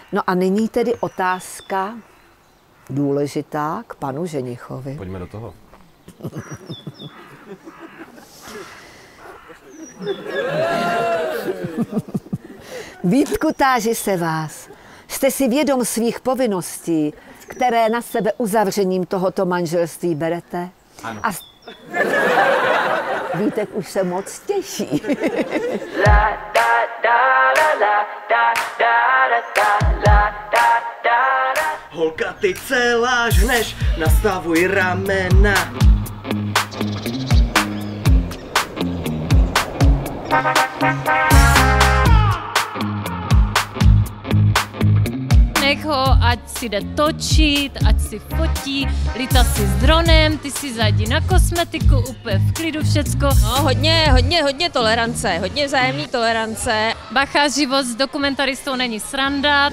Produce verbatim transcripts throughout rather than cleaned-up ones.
No a nyní tedy otázka důležitá k panu ženichovi. Pojďme do toho. Vítku, táži se vás. Jste si vědom svých povinností, které na sebe uzavřením tohoto manželství berete? Ano. A Vítek už se moc těší. Holka, ty celá žhneš, nastavuj ramena. Nech ho, ať si jde točit, ať si fotí, Lita si s dronem, ty si zajdi na kosmetiku, úplně v klidu všecko. No, hodně, hodně, hodně tolerance, hodně vzájemný tolerance. Bacha, život s dokumentaristou není sranda.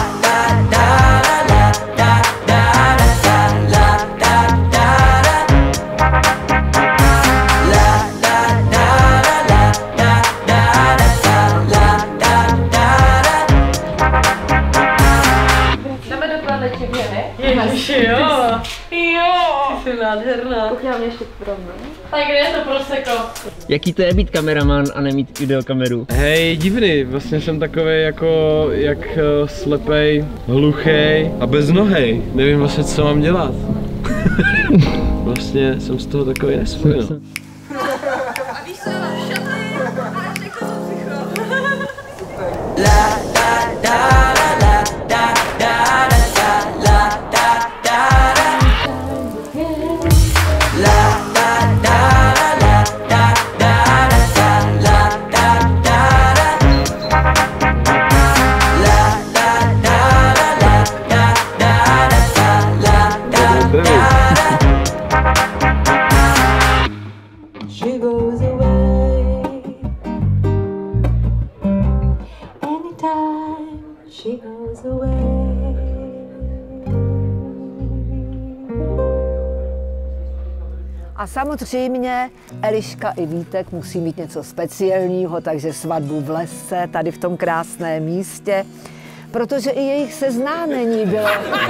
Ježiši, jo. Jo. Ty jsi nádherná. Uchyám ještě první. Tak kde je to proseko? Jaký to je být kameraman a nemít videokameru? Hej, divný, vlastně jsem takovej jako, jak uh, slepej, hluchej a beznohej. Nevím vlastně, co mám dělat. Vlastně jsem z toho takový nesvůj, no. A víš co, šaty, a řekl jsem psycho. She goes away anytime she goes away. A samozřejmě Eliška i Vítek musí mít něco speciálního, takže svatbu v lese, tady v tom krásném místě. Protože i jejich seznámení bylo,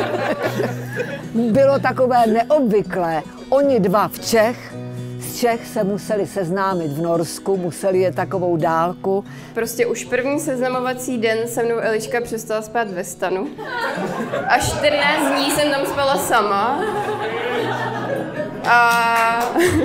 bylo takové neobvyklé. Oni dva v Čech, z Čech se museli seznámit v Norsku, museli je takovou dálku. Prostě už první seznamovací den se mnou Eliška přestala spát ve stanu. A čtrnáct dní jsem tam spala sama. A...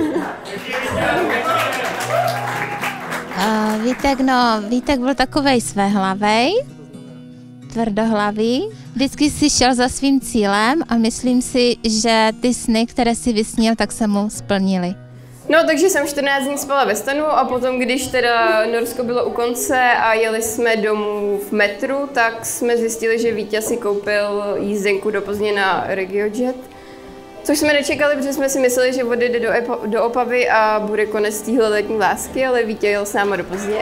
Uh, Vítek, no, Vítek byl takovej svéhlavej, tvrdohlavý. Vždycky si šel za svým cílem a myslím si, že ty sny, které si vysnil, tak se mu splnily. No, takže jsem čtrnáct dní spala ve stanu a potom, když teda Norsko bylo u konce a jeli jsme domů v metru, tak jsme zjistili, že Vítě si koupil jízdenku do Plzně na RegioJet. Což jsme nečekali, protože jsme si mysleli, že odjede do, Epo, do Opavy a bude konec téhle letní lásky, ale Vítě jel s náma do Plzně.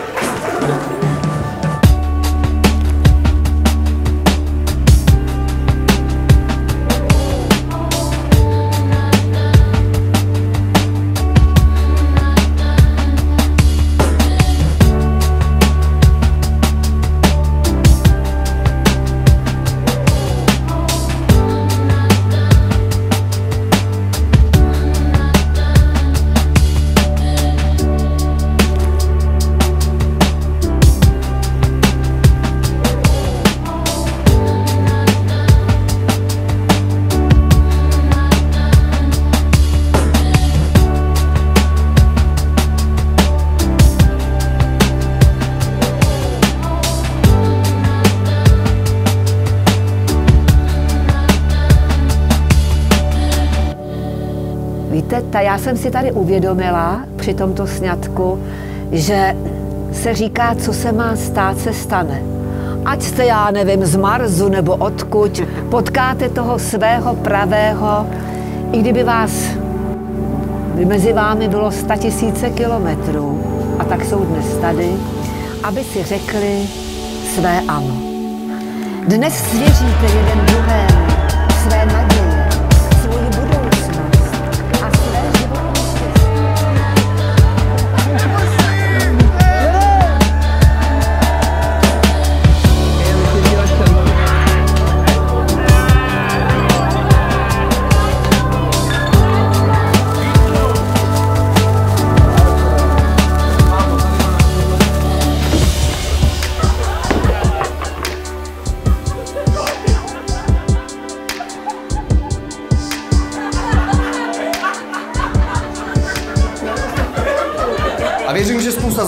Víte, ta já jsem si tady uvědomila při tomto sňatku, že se říká, co se má stát, se stane. Ať jste, já nevím, z Marsu nebo odkud, potkáte toho svého pravého, i kdyby vás, by mezi vámi bylo statisíce kilometrů, a tak jsou dnes tady, aby si řekli své ano. Dnes svěříte jeden druhému své naděje, svoji budoucnost a své životní štěstí.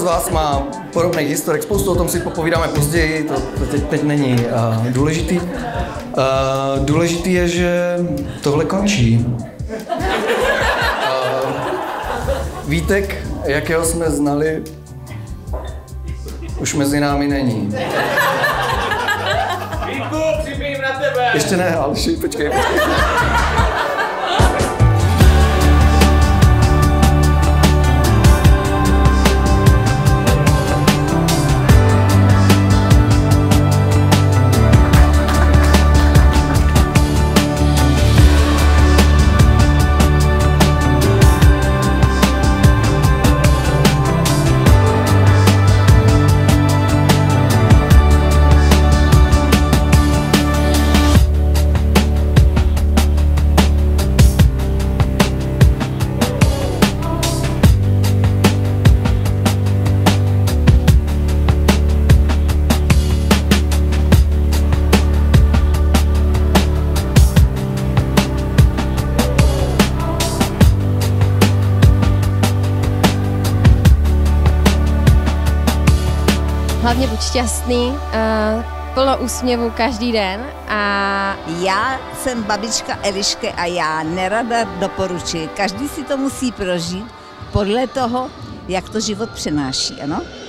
z vás má podobných historek, spoustu o tom si popovídáme později, to, to teď, teď není uh, důležitý. Uh, důležitý je, že tohle končí. Uh, Vítek, jakého jsme znali, už mezi námi není. Vítku, připijím na tebe! Ještě ne, Alši, počkej, počkej. Hlavně buď šťastný, uh, plno úsměvu každý den a já jsem babička Elišky a já nerada doporučuji. Každý si to musí prožít podle toho, jak to život přináší, ano?